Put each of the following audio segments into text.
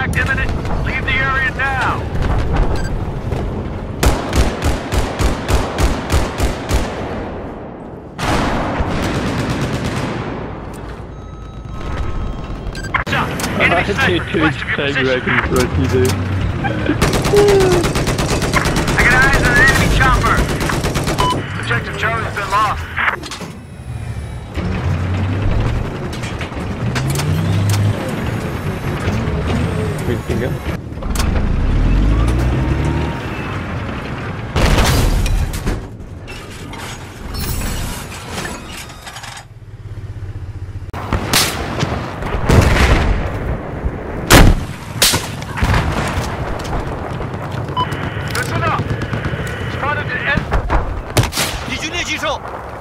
Contact imminent. Leave the area now. Enemy sniper west of your position. I got eyes on an enemy chopper. Objective Charlie's been lost. Green finger. Listen up. Spotted an enemy. 敌军猎击手。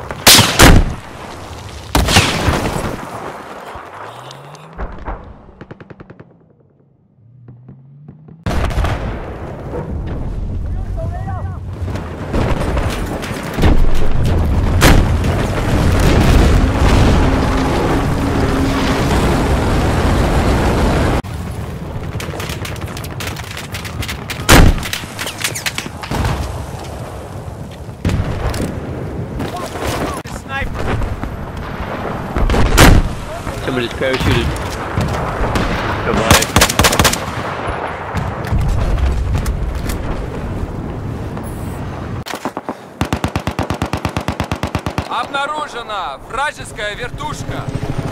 Somebody just parachuted. Goodbye. Обнаружена вражеская вертушка.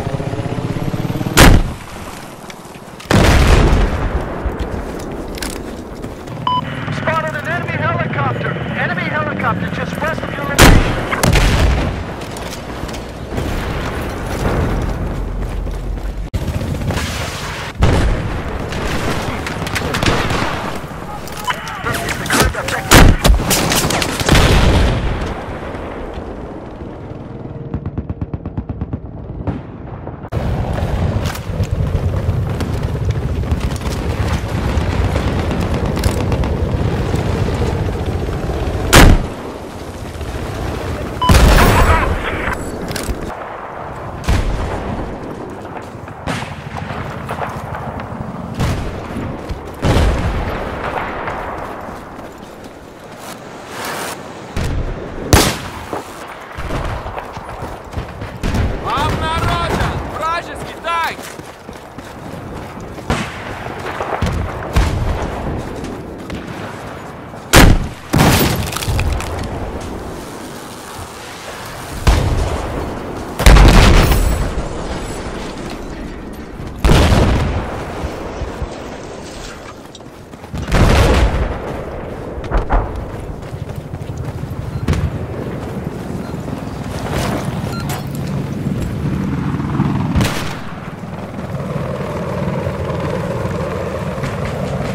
Spotted an enemy helicopter. Enemy helicopter just west of your location.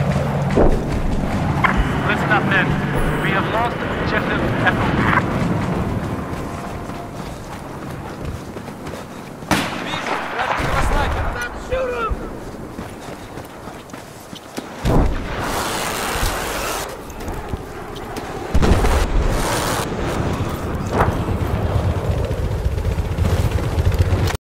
Listen up, men. We have lost objective Echo.